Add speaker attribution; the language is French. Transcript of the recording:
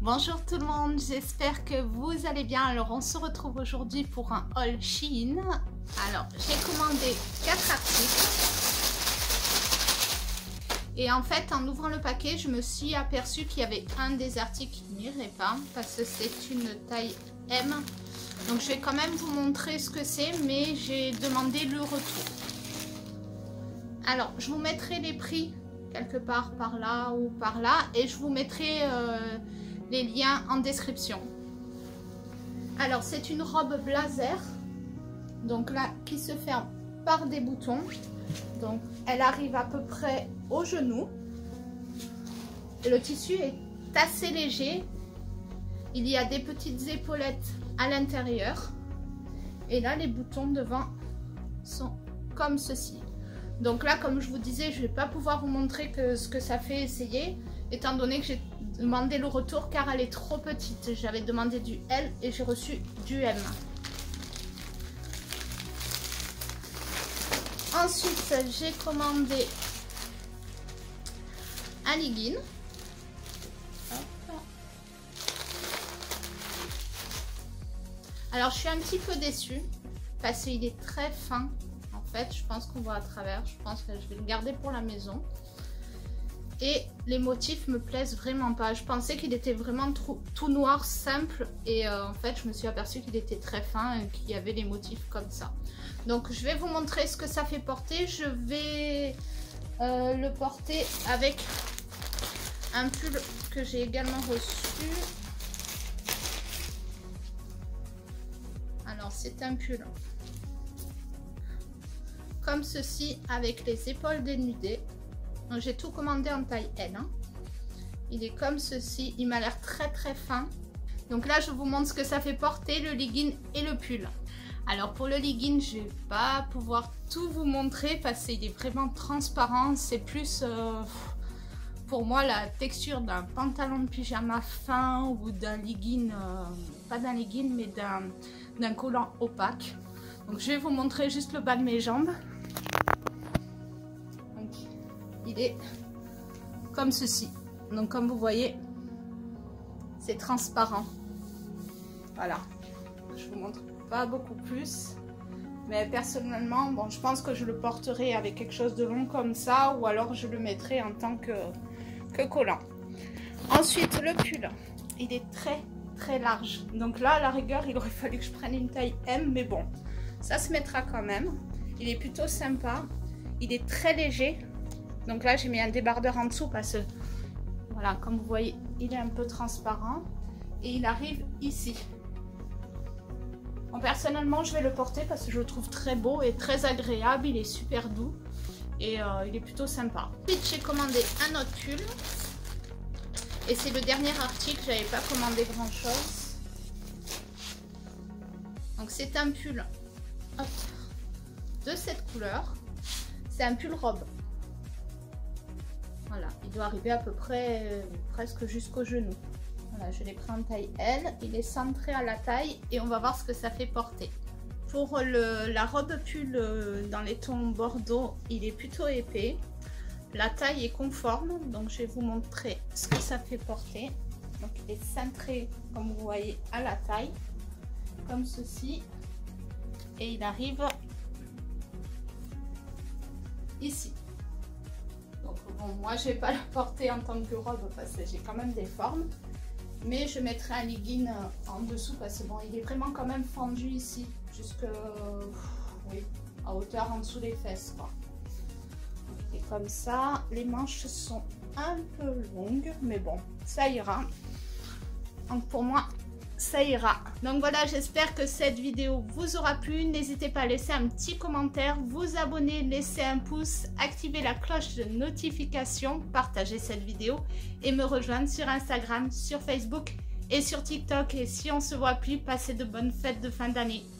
Speaker 1: Bonjour tout le monde, j'espère que vous allez bien. Alors on se retrouve aujourd'hui pour un haul Shein. Alors j'ai commandé 4 articles. Et en fait en ouvrant le paquet, je me suis aperçue qu'il y avait un des articles qui n'irait pas parce que c'est une taille M. Donc je vais quand même vous montrer ce que c'est, mais j'ai demandé le retour. Alors je vous mettrai les prix quelque part par là ou par là et je vous mettrai les liens en description. Alors c'est une robe blazer, donc là qui se ferme par des boutons, donc elle arrive à peu près au genou. Le tissu est assez léger, il y a des petites épaulettes à l'intérieur et là les boutons devant sont comme ceci. Donc là, comme je vous disais, je ne vais pas pouvoir vous montrer ce que ça fait essayer, étant donné que j'ai demandé le retour car elle est trop petite. J'avais demandé du L et j'ai reçu du M. Ensuite, j'ai commandé un legging. Alors, je suis un petit peu déçue parce qu'il est très fin. En fait, je pense qu'on voit à travers. Je pense que je vais le garder pour la maison. Et les motifs me plaisent vraiment pas. Je pensais qu'il était vraiment tout noir, simple. Et en fait, je me suis aperçue qu'il était très fin et qu'il y avait des motifs comme ça. Donc, je vais vous montrer ce que ça fait porter. Je vais le porter avec un pull que j'ai également reçu. Alors, c'est un pull comme ceci avec les épaules dénudées. Donc j'ai tout commandé en taille L. Il est comme ceci, il m'a l'air très fin. Donc là je vous montre ce que ça fait porter, le legging et le pull. Alors pour le legging, je vais pas pouvoir tout vous montrer parce qu'il est vraiment transparent. C'est plus pour moi la texture d'un pantalon de pyjama fin ou d'un legging, pas d'un legging mais d'un collant opaque. Donc je vais vous montrer juste le bas de mes jambes. Donc, il est comme ceci. Donc comme vous voyez, c'est transparent. Voilà. Je vous montre pas beaucoup plus. Mais personnellement, bon, je pense que je le porterai avec quelque chose de long comme ça. Ou alors je le mettrai en tant que collant. Ensuite, le pull. Il est très large. Donc là, à la rigueur, il aurait fallu que je prenne une taille M. Mais bon, ça se mettra quand même. Il est plutôt sympa. Il est très léger. Donc là, j'ai mis un débardeur en dessous parce que, voilà, comme vous voyez, il est un peu transparent. Et il arrive ici. Bon, personnellement, je vais le porter parce que je le trouve très beau et très agréable. Il est super doux. Et il est plutôt sympa. Ensuite, j'ai commandé un autre pull. Et c'est le dernier article. Je n'avais pas commandé grand chose. Donc c'est un pull. Hop, de cette couleur, c'est un pull robe. Voilà, il doit arriver à peu près presque jusqu'au genou. Voilà, je l'ai pris en taille L, il est centré à la taille et on va voir ce que ça fait porter. Pour la robe pull dans les tons bordeaux, il est plutôt épais. La taille est conforme, donc je vais vous montrer ce que ça fait porter. Donc il est centré, comme vous voyez, à la taille, comme ceci. Et il arrive ici. Donc bon, moi je vais pas le porter en tant que robe parce que j'ai quand même des formes, mais je mettrai un legging en dessous parce que bon, il est vraiment quand même fendu ici jusque oui, à hauteur en dessous des fesses quoi. Et comme ça, les manches sont un peu longues, mais bon, ça ira. Donc pour moi, ça ira. Donc voilà, j'espère que cette vidéo vous aura plu. N'hésitez pas à laisser un petit commentaire, vous abonner, laisser un pouce, activer la cloche de notification, partager cette vidéo et me rejoindre sur Instagram, sur Facebook et sur TikTok. Et si on se voit plus, passez de bonnes fêtes de fin d'année.